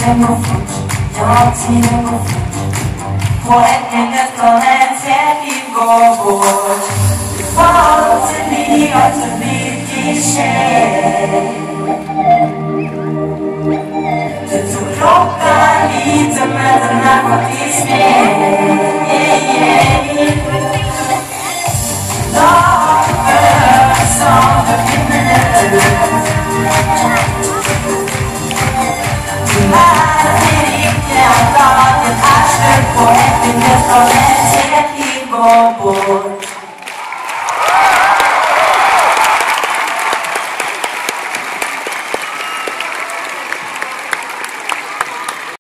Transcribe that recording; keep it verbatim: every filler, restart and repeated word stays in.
tiden går fort, ja tiden går fort. På ett enkelt konventet liv går bort. Du får till liv och så mycket tjej. Du tog klockan lite men den är faktiskt med. Dagen som försvinner. Du är det riktiga dagen är slut på ett enkelt konventet liv går bort.